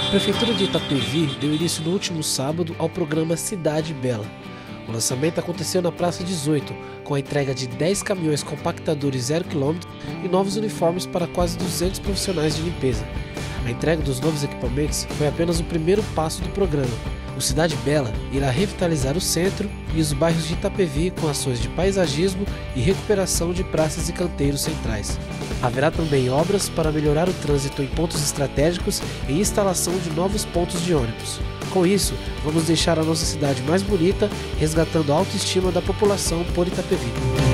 A Prefeitura de Itapevi deu início no último sábado ao programa Cidade Bela. O lançamento aconteceu na Praça 18, com a entrega de 10 caminhões compactadores 0 km e novos uniformes para quase 200 profissionais de limpeza. A entrega dos novos equipamentos foi apenas o primeiro passo do programa. O Cidade Bela irá revitalizar o centro e os bairros de Itapevi com ações de paisagismo e recuperação de praças e canteiros centrais. Haverá também obras para melhorar o trânsito em pontos estratégicos e instalação de novos pontos de ônibus. Com isso, vamos deixar a nossa cidade mais bonita, resgatando a autoestima da população por Itapevi.